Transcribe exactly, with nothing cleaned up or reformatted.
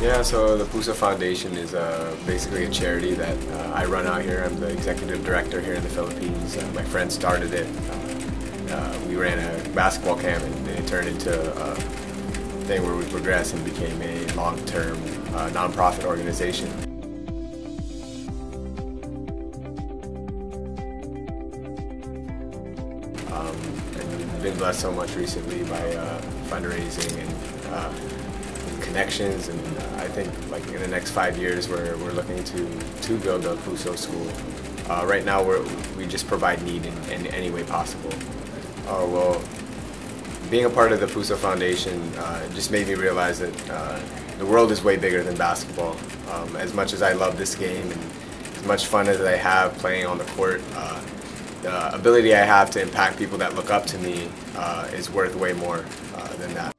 Yeah, so the Puso Foundation is uh, basically a charity that uh, I run out here. I'm the executive director here in the Philippines. Uh, my friend started it. Uh, uh, we ran a basketball camp and it turned into a thing where we progressed and became a long-term uh, nonprofit organization. Um, and we've been blessed so much recently by uh, fundraising and uh, connections, and uh, I think like in the next five years we're, we're looking to to build a Puso school. Uh, right now we're, we just provide need in, in any way possible. Uh, well, being a part of the Puso Foundation uh, just made me realize that uh, the world is way bigger than basketball. Um, as much as I love this game and as much fun as I have playing on the court, uh, the ability I have to impact people that look up to me uh, is worth way more uh, than that.